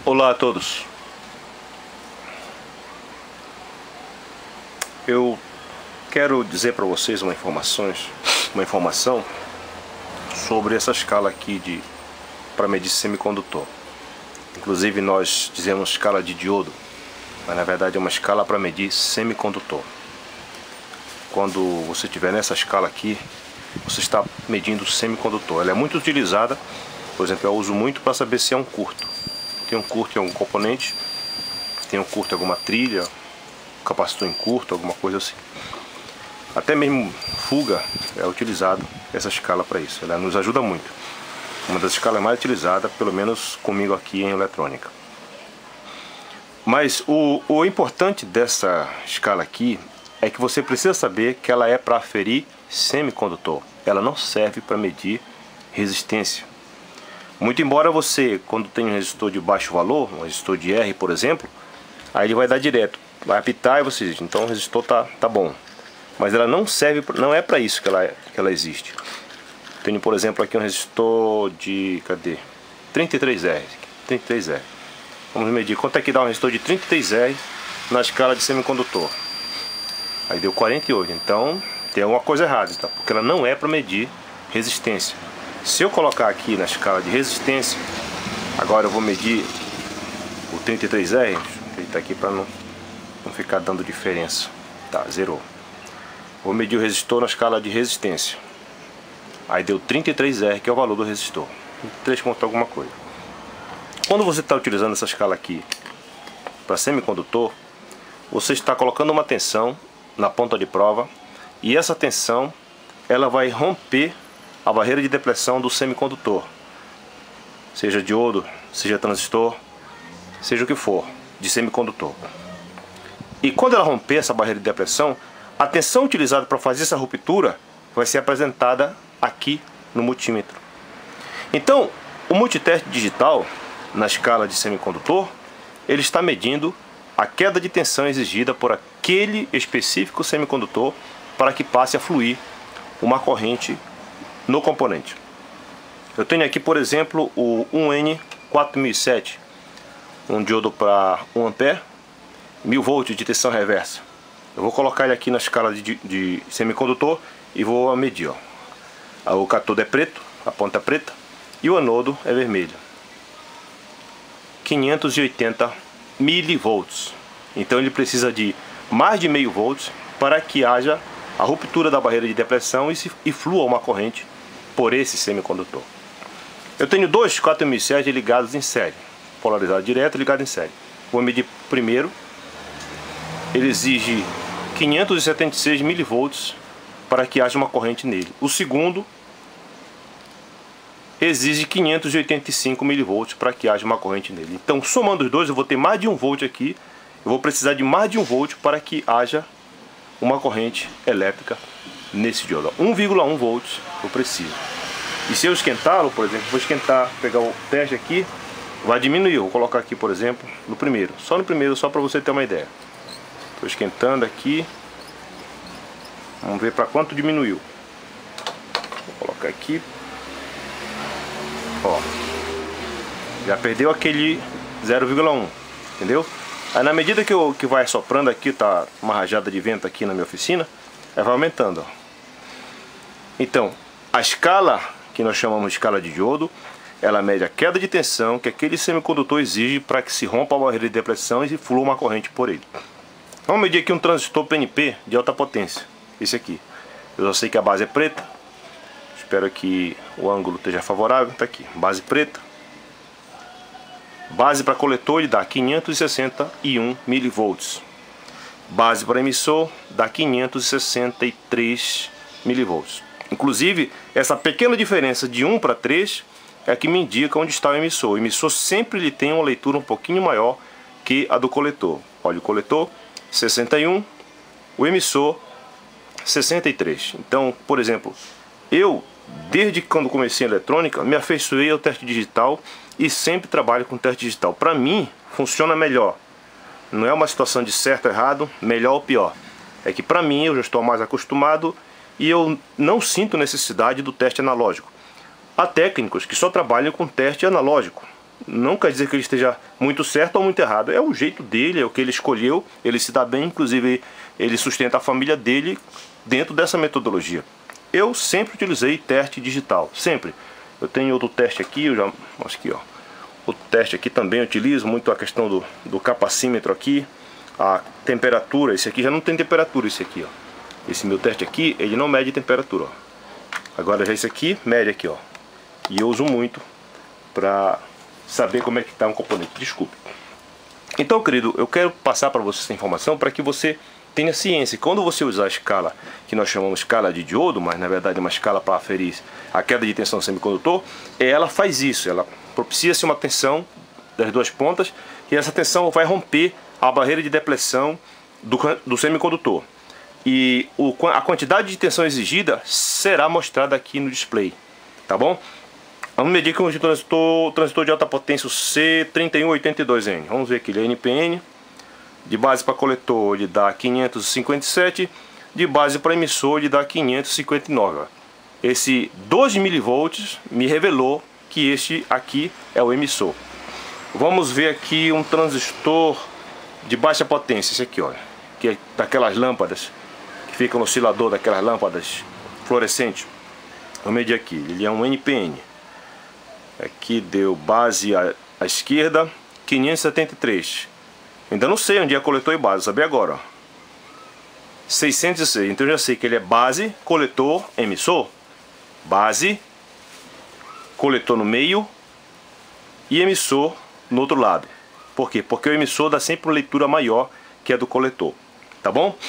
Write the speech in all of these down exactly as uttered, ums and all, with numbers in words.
Olá a todos. Eu quero dizer para vocês uma informações, uma informação sobre essa escala aqui de para medir semicondutor. Inclusive nós dizemos escala de diodo, mas na verdade é uma escala para medir semicondutor. Quando você estiver nessa escala aqui, você está medindo semicondutor. Ela é muito utilizada, por exemplo, eu uso muito para saber se é um curto. Tem um curto em algum componente, tem um curto em alguma trilha, capacitor em curto, alguma coisa assim. Até mesmo fuga é utilizado essa escala para isso. Ela nos ajuda muito. Uma das escalas mais utilizadas, pelo menos comigo aqui em eletrônica. Mas o, o importante dessa escala aqui é que você precisa saber que ela é para aferir semicondutor. Ela não serve para medir resistência. Muito embora você, quando tem um resistor de baixo valor, um resistor de R, por exemplo, aí ele vai dar direto, vai apitar e você diz, então o resistor tá, tá bom. Mas ela não serve, não é para isso que ela, que ela existe. Tenho, por exemplo, aqui um resistor de, cadê? trinta e três R. trinta e três R. Vamos medir quanto é que dá um resistor de trinta e três R na escala de semicondutor. Aí deu quarenta e oito, então tem alguma coisa errada, tá? Porque ela não é para medir resistência. Se eu colocar aqui na escala de resistência, agora eu vou medir o trinta e três R, ele está aqui para não, não ficar dando diferença. Tá, zerou. Vou medir o resistor na escala de resistência. Aí deu trinta e três R, que é o valor do resistor. três ponto alguma coisa. Quando você está utilizando essa escala aqui para semicondutor, você está colocando uma tensão na ponta de prova e essa tensão ela vai romper a barreira de depressão do semicondutor, seja diodo, seja transistor, seja o que for, de semicondutor. E quando ela romper essa barreira de depressão, a tensão utilizada para fazer essa ruptura vai ser apresentada aqui no multímetro. Então, o multiteste digital, na escala de semicondutor, ele está medindo a queda de tensão exigida por aquele específico semicondutor para que passe a fluir uma corrente no componente. Eu tenho aqui, por exemplo, o um N quatro mil e sete, um diodo para um ampere, mil volts de tensão reversa. Eu vou colocar ele aqui na escala de, de semicondutor e vou medir. Ó. O cátodo é preto, a ponta é preta, e o anodo é vermelho. quinhentos e oitenta milivolts. Então ele precisa de mais de meio volts para que haja a ruptura da barreira de depressão e, se, e flua uma corrente por esse semicondutor. Eu tenho dois quatro mil e sete ligados em série, polarizado direto e ligado em série. Vou medir primeiro. Ele exige quinhentos e setenta e seis milivolts para que haja uma corrente nele. O segundo exige quinhentos e oitenta e cinco milivolts para que haja uma corrente nele. Então, somando os dois, eu vou ter mais de um volt aqui. Eu vou precisar de mais de um volt para que haja uma corrente elétrica nesse diodo. um vírgula um volts eu preciso. E se eu esquentá-lo, por exemplo, vou esquentar, pegar o teste aqui, vai diminuir. Eu vou colocar aqui, por exemplo, no primeiro. Só no primeiro, só para você ter uma ideia. Estou esquentando aqui. Vamos ver para quanto diminuiu. Vou colocar aqui. Ó. Já perdeu aquele zero vírgula um. Entendeu? Aí na medida que, eu, que vai soprando aqui, tá uma rajada de vento aqui na minha oficina, aí vai aumentando. Ó. Então, a escala que nós chamamos de escala de diodo, ela mede a queda de tensão que aquele semicondutor exige para que se rompa a barreira de depressão e flua uma corrente por ele. Vamos medir aqui um transistor P N P de alta potência, esse aqui. Eu já sei que a base é preta, espero que o ângulo esteja favorável, tá aqui, base preta. Base para coletor ele dá quinhentos e sessenta e um milivolts. Base para emissor dá quinhentos e sessenta e três milivolts. Inclusive, essa pequena diferença de um para três é a que me indica onde está o emissor. O emissor sempre ele tem uma leitura um pouquinho maior que a do coletor. Olha, o coletor sessenta e um, o emissor sessenta e três. Então, por exemplo, eu, desde quando comecei em eletrônica, me afeiçoei ao teste digital e sempre trabalho com teste digital. Para mim, funciona melhor. Não é uma situação de certo ou errado, melhor ou pior. É que para mim, eu já estou mais acostumado e eu não sinto necessidade do teste analógico. Há técnicos que só trabalham com teste analógico. não quer dizer que ele esteja muito certo ou muito errado. É o jeito dele, é o que ele escolheu, ele se dá bem, inclusive ele sustenta a família dele dentro dessa metodologia. Eu sempre utilizei teste digital, sempre. Eu tenho outro teste aqui, eu já acho que ó, o teste aqui também eu utilizo muito a questão do, do capacímetro aqui, a temperatura. Esse aqui já não tem temperatura, esse aqui, ó. Esse meu teste aqui, ele não mede temperatura, ó. Agora já esse aqui mede aqui, ó. E eu uso muito para saber como é que está um componente. Desculpe. Então, querido, eu quero passar para você essa informação para que você tenha ciência. Quando você usar a escala, que nós chamamos escala de diodo, mas na verdade é uma escala para aferir a queda de tensão do semicondutor, ela faz isso. Ela propicia-se uma tensão das duas pontas e essa tensão vai romper a barreira de depleção do, do semicondutor. E o, a quantidade de tensão exigida será mostrada aqui no display. Tá bom? Vamos medir aqui o transistor, transistor de alta potência, o C trinta e um oitenta e dois N. Vamos ver aqui, ele é N P N. De base para coletor ele dá quinhentos e cinquenta e sete. De base para emissor ele dá quinhentos e cinquenta e nove. Esse doze milivolts me revelou que este aqui é o emissor. Vamos ver aqui um transistor de baixa potência, esse aqui, olha. Que é daquelas lâmpadas que ficam no oscilador, daquelas lâmpadas fluorescentes. Vamos medir aqui, ele é um N P N. Aqui deu base à, à esquerda, quinhentos e setenta e três. Ainda não sei onde é coletor e base, saber agora, ó. seiscentos e seis, então eu já sei que ele é base, coletor, emissor. Base, coletor no meio e emissor no outro lado. Por quê? Porque o emissor dá sempre uma leitura maior que a do coletor, tá bom?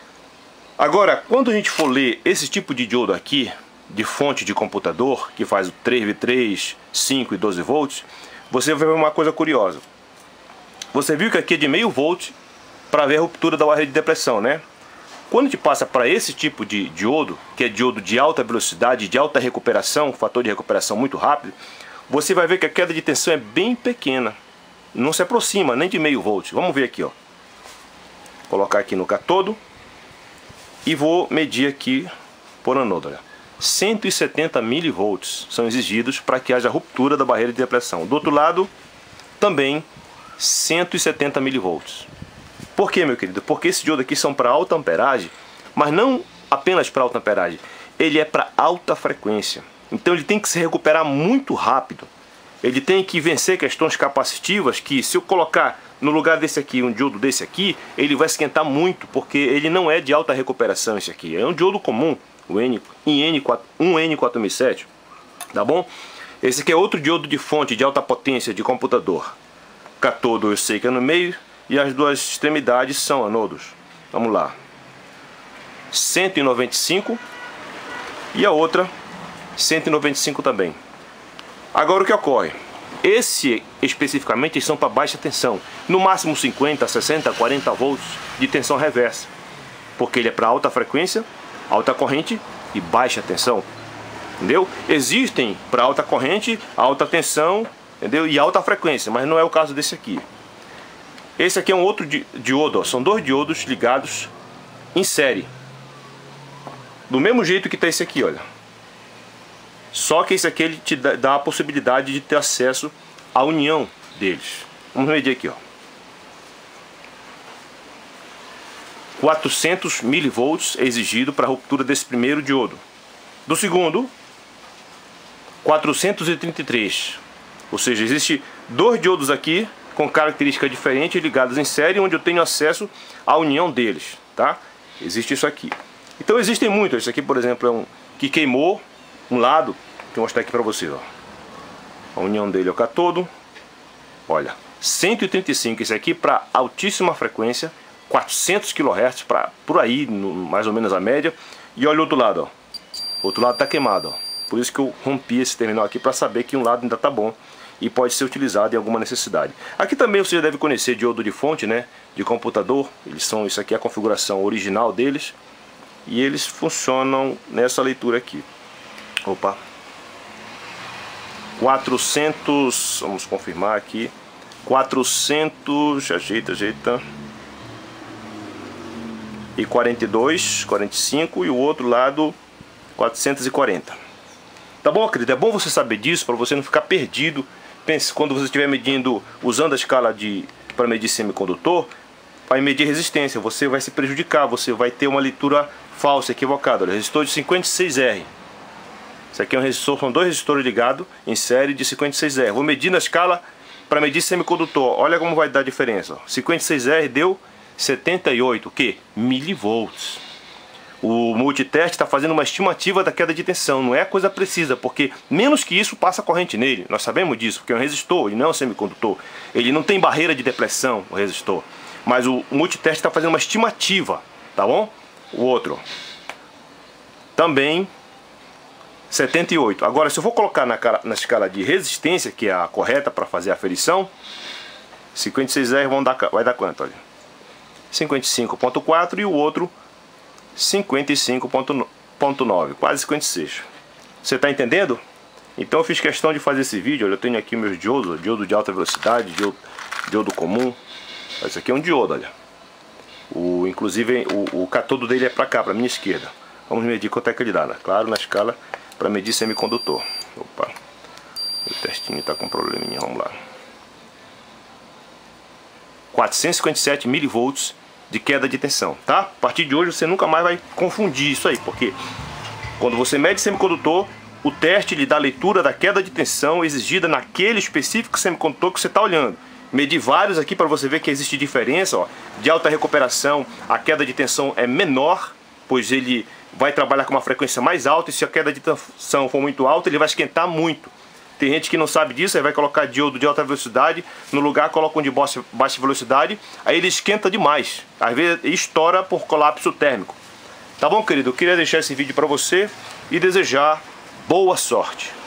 Agora, quando a gente for ler esse tipo de diodo aqui, de fonte de computador, que faz o três V três, cinco e doze volts, você vai ver uma coisa curiosa. Você viu que aqui é de meio volt para ver a ruptura da barreira de depressão, né? Quando a gente passa para esse tipo de diodo, que é diodo de alta velocidade, de alta recuperação, fator de recuperação muito rápido, você vai ver que a queda de tensão é bem pequena. Não se aproxima nem de meio volt. Vamos ver aqui, ó. Vou colocar aqui no catodo e vou medir aqui por anodo, olha. cento e setenta milivolts são exigidos para que haja ruptura da barreira de depressão. Do outro lado, também cento e setenta milivolts. Por quê, meu querido? Porque esses diodos aqui são para alta amperagem, mas não apenas para alta amperagem. Ele é para alta frequência. Então ele tem que se recuperar muito rápido. Ele tem que vencer questões capacitivas que, se eu colocar no lugar desse aqui um diodo desse aqui, ele vai esquentar muito, porque ele não é de alta recuperação esse aqui. É um diodo comum, o N, um N quatro mil e sete, tá bom? Esse aqui é outro diodo de fonte de alta potência de computador. Catodo eu sei que é no meio e as duas extremidades são anodos. Vamos lá. cento e noventa e cinco e a outra cento e noventa e cinco também. Agora o que ocorre? Esse especificamente são para baixa tensão, no máximo cinquenta, sessenta, quarenta volts de tensão reversa, porque ele é para alta frequência, alta corrente e baixa tensão, entendeu? Existem para alta corrente, alta tensão, entendeu? E alta frequência, mas não é o caso desse aqui. Esse aqui é um outro diodo, ó. São dois diodos ligados em série, do mesmo jeito que está esse aqui, olha. Só que esse aqui ele te dá a possibilidade de ter acesso à união deles. Vamos medir aqui, ó. quatrocentos milivolts é exigido para a ruptura desse primeiro diodo. Do segundo, quatrocentos e trinta e três. Ou seja, existe dois diodos aqui com características diferentes ligados em série, onde eu tenho acesso à união deles, tá? Existe isso aqui. Então existem muitos. Esse aqui, por exemplo, é um que queimou um lado. Vou mostrar aqui para vocês, ó. A união dele é o catodo. Olha, cento e trinta e cinco. Esse aqui para altíssima frequência, quatrocentos quilohertz, para por aí, no, mais ou menos a média. E olha o outro lado, ó. O outro lado está queimado, ó. Por isso que eu rompi esse terminal aqui, para saber que um lado ainda está bom e pode ser utilizado em alguma necessidade. Aqui também você já deve conhecer diodo de fonte, né, de computador. Eles são, isso aqui é a configuração original deles. E eles funcionam nessa leitura aqui. Opa. quatrocentos, vamos confirmar aqui. quatrocentos, ajeita, ajeita. E quarenta e dois, quarenta e cinco e o outro lado quatrocentos e quarenta. Tá bom, querido? É bom você saber disso para você não ficar perdido pense, quando você estiver medindo, usando a escala de para medir semicondutor, vai medir resistência, você vai se prejudicar, você vai ter uma leitura falsa, equivocada. Olha, resistor de cinquenta e seis R. Isso aqui é um resistor, são dois resistores ligados em série de cinquenta e seis R. Vou medir na escala para medir semicondutor. Olha como vai dar a diferença. cinquenta e seis R deu setenta e oito, o que? Milivolts. O multiteste está fazendo uma estimativa da queda de tensão, não é coisa precisa, porque menos que isso passa corrente nele. Nós sabemos disso, porque é um resistor e não é um semicondutor. Ele não tem barreira de depressão, o resistor. Mas o multiteste está fazendo uma estimativa, tá bom? O outro também setenta e oito. Agora, se eu for colocar na, na escala de resistência, que é a correta para fazer a aferição, cinquenta e seis R vão dar, vai dar quanto? Olha, cinquenta e cinco ponto quatro e o outro cinquenta e cinco ponto nove, quase cinquenta e seis. Você está entendendo? Então eu fiz questão de fazer esse vídeo. Olha, eu tenho aqui meus diodos, diodo de alta velocidade, diodo, diodo comum. Esse aqui é um diodo, olha. O, inclusive o, o catodo dele é para cá, para minha esquerda. Vamos medir quanto é que ele dá, né? Claro, na escala para medir semicondutor. Opa, o testinho está com probleminha, vamos lá. quatrocentos e cinquenta e sete milivolts de queda de tensão, tá? A partir de hoje você nunca mais vai confundir isso aí, porque quando você mede semicondutor, o teste lhe dá a leitura da queda de tensão exigida naquele específico semicondutor que você está olhando. Medi vários aqui para você ver que existe diferença, ó. De alta recuperação, a queda de tensão é menor, pois ele vai trabalhar com uma frequência mais alta, e se a queda de tensão for muito alta, ele vai esquentar muito. Tem gente que não sabe disso, aí vai colocar diodo de alta velocidade, no lugar coloca um de baixa velocidade, aí ele esquenta demais, às vezes estoura por colapso térmico. Tá bom, querido? Eu queria deixar esse vídeo para você e desejar boa sorte.